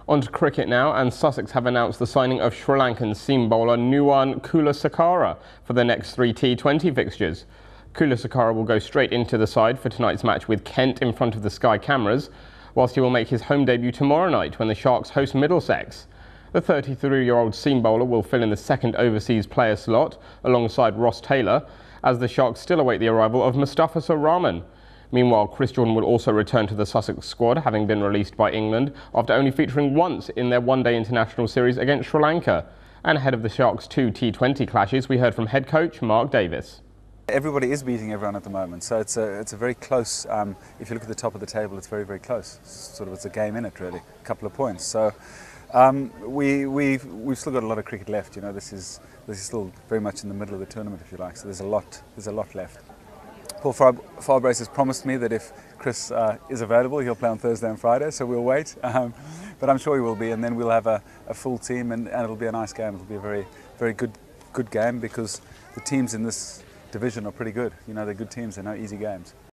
On to cricket now, and Sussex have announced the signing of Sri Lankan seam bowler Nuwan Kulasekara for the next 3 T20 fixtures. Kulasekara will go straight into the side for tonight's match with Kent in front of the Sky cameras, whilst he will make his home debut tomorrow night when the Sharks host Middlesex. The 33-year-old seam bowler will fill in the second overseas player slot alongside Ross Taylor, as the Sharks still await the arrival of Mustafizur Rahman. Meanwhile, Chris Jordan will also return to the Sussex squad, having been released by England after only featuring once in their one-day international series against Sri Lanka. And ahead of the Sharks' 2 T20 clashes, we heard from head coach Mark Davis. Everybody is beating everyone at the moment, so it's a very close, if you look at the top of the table, it's very, very close. It's a game in it, really, a couple of points. So we've still got a lot of cricket left. You know, this is still very much in the middle of the tournament, if you like, so there's a lot left. Paul Farbrace has promised me that if Chris is available, he'll play on Thursday and Friday, so we'll wait. But I'm sure he will be, and then we'll have a full team, and it'll be a nice game. It'll be a very, very good game, because the teams in this division are pretty good. You know, they're good teams, they're no easy games.